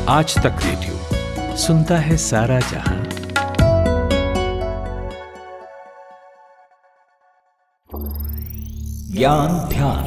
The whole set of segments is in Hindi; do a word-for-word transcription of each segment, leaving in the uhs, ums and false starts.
आज तक रेडियो सुनता है सारा जहां। ज्ञान ध्यान।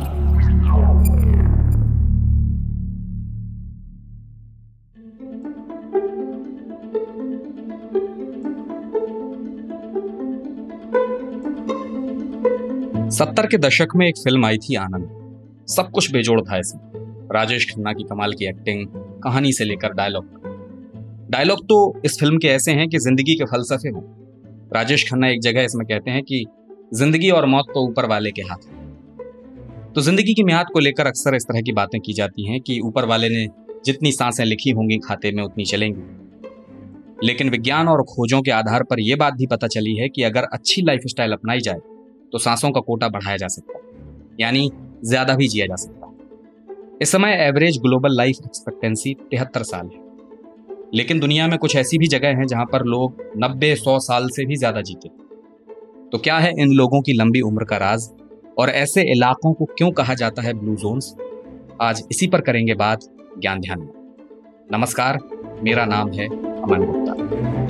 सत्तर के दशक में एक फिल्म आई थी आनंद। सब कुछ बेजोड़ था इसमें। राजेश खन्ना की कमाल की एक्टिंग, कहानी से लेकर डायलॉग। डायलॉग तो इस फिल्म के ऐसे हैं कि जिंदगी के फलसफे हों। राजेश खन्ना एक जगह इसमें कहते हैं कि जिंदगी और मौत तो ऊपर वाले के हाथ है। तो जिंदगी की मियाद को लेकर अक्सर इस तरह की बातें की जाती हैं कि ऊपर वाले ने जितनी सांसें लिखी होंगी खाते में उतनी चलेंगी। लेकिन विज्ञान और खोजों के आधार पर यह बात भी पता चली है कि अगर अच्छी लाइफस्टाइल अपनाई जाए तो सांसों का कोटा बढ़ाया जा सकता है, यानी ज्यादा भी जिया जा सकता है। इस समय एवरेज ग्लोबल लाइफ एक्सपेक्टेंसी तिहत्तर साल है, लेकिन दुनिया में कुछ ऐसी भी जगह हैं जहां पर लोग नब्बे सौ साल से भी ज्यादा जीते। तो क्या है इन लोगों की लंबी उम्र का राज, और ऐसे इलाकों को क्यों कहा जाता है ब्लू जोन्स? आज इसी पर करेंगे बात ज्ञान ध्यान में। नमस्कार, मेरा नाम है Aman Gupta.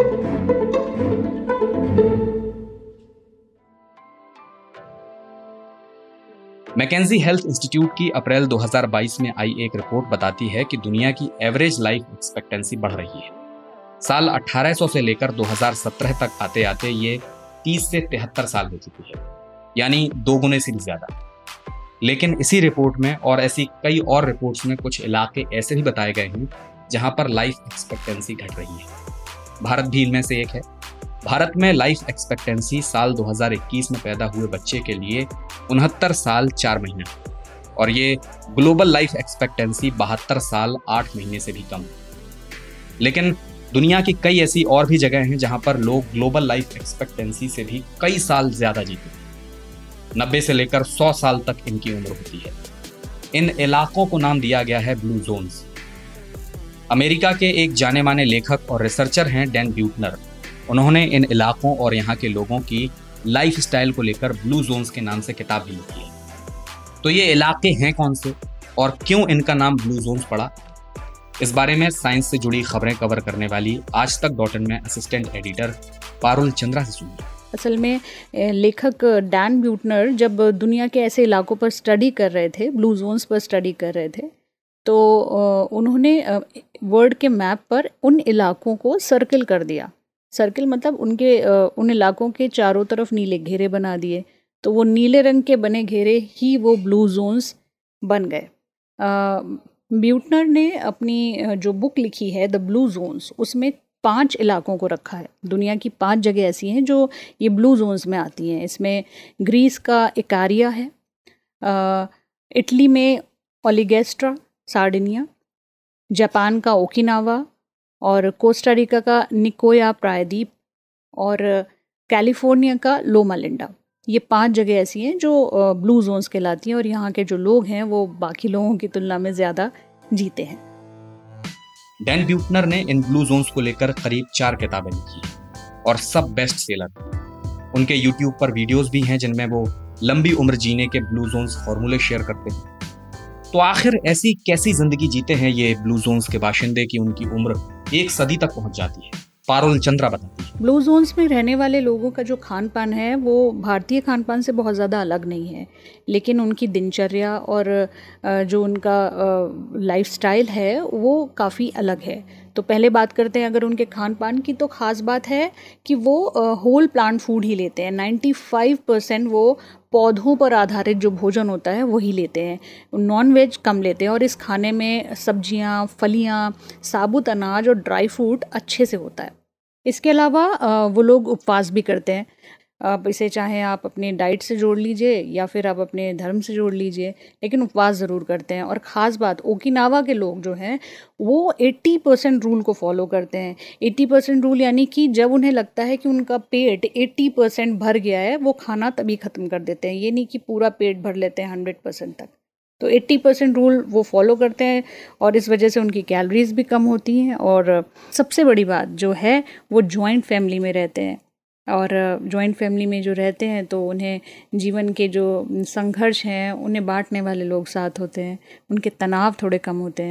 McKenzie health institute की अप्रैल दो हज़ार बाईस में आई एक रिपोर्ट बताती है कि दुनिया की एवरेज लाइफ एक्सपेक्टेंसी बढ़ रही है। साल अठारह सौ से लेकर दो हज़ार सत्रह तक आते आते ये तीस से तिहत्तर साल हो चुकी है, यानी दो गुने से भी ज्यादा। लेकिन इसी रिपोर्ट में और ऐसी कई और रिपोर्ट्स में कुछ इलाके ऐसे भी बताए गए हैं जहां पर लाइफ एक्सपेक्टेंसी घट रही है। भारत भी इनमें से एक है। भारत में लाइफ एक्सपेक्टेंसी साल दो हज़ार इक्कीस में पैदा हुए बच्चे के लिए उनहत्तर साल चार महीने, और ये ग्लोबल लाइफ एक्सपेक्टेंसी बहत्तर साल आठ महीने से भी कम है। लेकिन दुनिया की कई ऐसी और भी जगह हैं जहां पर लोग ग्लोबल लाइफ एक्सपेक्टेंसी से भी कई साल ज्यादा जीते। नब्बे से लेकर सौ साल तक इनकी उम्र होती है। इन इलाकों को नाम दिया गया है ब्लू जोन्स। अमेरिका के एक जाने माने लेखक और रिसर्चर हैं डैन ब्यूटनर। उन्होंने इन इलाकों और यहाँ के लोगों की लाइफ स्टाइल को लेकर ब्लू जोन्स के नाम से किताब भी लिखी है। तो ये इलाके हैं कौन से और क्यों इनका नाम ब्लू जोन्स पड़ा, इस बारे में साइंस से जुड़ी खबरें कवर करने वाली आज तक डॉट इन में असिस्टेंट एडिटर पारुल चंद्रा से सुनिए। असल में लेखक डैन ब्यूटनर जब दुनिया के ऐसे इलाकों पर स्टडी कर रहे थे, ब्लू जोन्स पर स्टडी कर रहे थे, तो उन्होंने वर्ल्ड के मैप पर उन इलाकों को सर्किल कर दिया। सर्किल मतलब उनके उन इलाकों के चारों तरफ नीले घेरे बना दिए। तो वो नीले रंग के बने घेरे ही वो ब्लू जोन्स बन गए। ब्यूटनर ने अपनी जो बुक लिखी है द ब्लू जोन्स, उसमें पांच इलाकों को रखा है। दुनिया की पांच जगह ऐसी हैं जो ये ब्लू जोन्स में आती हैं। इसमें ग्रीस का इकारिया है, इटली में ओलिगेस्ट्रा सार्डिनिया, जापान का ओकिनावा, और कोस्टा रिका का निकोया प्रायद्वीप, और कैलिफोर्निया का लोमा लिंडा। ये पांच जगह ऐसी हैं जो ब्लू जोन्स कहलाती हैं, और यहाँ के जो लोग हैं वो बाकी लोगों की तुलना में ज़्यादा जीते हैं। डैन ब्यूटनर ने इन ब्लू जोन्स को लेकर करीब चार किताबें लिखी और सब बेस्ट सेलर। उनके यूट्यूब पर वीडियोस भी हैं जिनमें वो लंबी उम्र जीने के ब्लू जोन्स फॉर्मूले शेयर करते हैं। तो आखिर ऐसी कैसी जिंदगी जीते हैं ये ब्लू जोन्स के बाशिंदे कि उनकी उम्र एक सदी तक पहुंच जाती है? पारुल चंद्रा बताती है। ब्लू जोन्स में रहने वाले लोगों का जो खान पान है वो भारतीय खान पान से बहुत ज़्यादा अलग नहीं है, लेकिन उनकी दिनचर्या और जो उनका लाइफस्टाइल है वो काफ़ी अलग है। तो पहले बात करते हैं अगर उनके खान पान की, तो ख़ास बात है कि वो होल प्लांट फूड ही लेते हैं। पचानवे परसेंट वो पौधों पर आधारित जो भोजन होता है वही लेते हैं। नॉन वेज कम लेते हैं, और इस खाने में सब्जियां, फलियां, साबुत अनाज और ड्राई फ्रूट अच्छे से होता है। इसके अलावा वो लोग उपवास भी करते हैं। आप इसे चाहे आप अपने डाइट से जोड़ लीजिए या फिर आप अपने धर्म से जोड़ लीजिए, लेकिन उपवास ज़रूर करते हैं। और ख़ास बात, ओकिनावा के लोग जो हैं वो अस्सी परसेंट रूल को फॉलो करते हैं। अस्सी परसेंट रूल यानी कि जब उन्हें लगता है कि उनका पेट अस्सी परसेंट भर गया है, वो खाना तभी ख़त्म कर देते हैं। ये नहीं कि पूरा पेट भर लेते हैं सौ परसेंट तक। तो अस्सी परसेंट रूल वो फॉलो करते हैं, और इस वजह से उनकी कैलोरीज भी कम होती हैं। और सबसे बड़ी बात जो है, वो जॉइंट फैमिली में रहते हैं। और जॉइंट फैमिली में जो रहते हैं तो उन्हें जीवन के जो संघर्ष हैं उन्हें बांटने वाले लोग साथ होते हैं, उनके तनाव थोड़े कम होते हैं।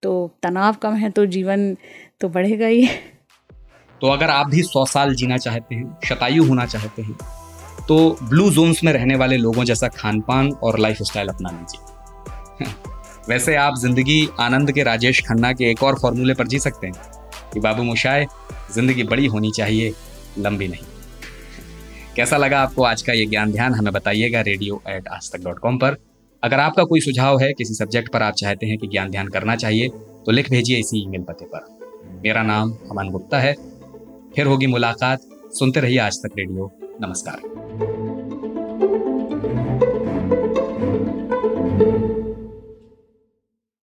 तो तनाव कम है तो जीवन तो बढ़ेगा ही। तो अगर आप भी सौ साल जीना चाहते हैं, शतायु होना चाहते हैं, तो ब्लू जोन्स में रहने वाले लोगों जैसा खान पान और लाइफ स्टाइल अपना लीजिए। वैसे आप जिंदगी आनंद के राजेश खन्ना के एक और फॉर्मूले पर जी सकते हैं कि बाबू मोशाय, जिंदगी बड़ी होनी चाहिए, लंबी नहीं। कैसा लगा आपको आज का ये ज्ञान ध्यान, हमें बताइएगा रेडियो एट आज तक डॉट कॉम पर। अगर आपका कोई सुझाव है, किसी सब्जेक्ट पर आप चाहते हैं कि ज्ञान ध्यान करना चाहिए, तो लिख भेजिए इसी ईमेल पते पर। मेरा नाम अमन गुप्ता है। फिर होगी मुलाकात। सुनते रहिए आज तक रेडियो। नमस्कार।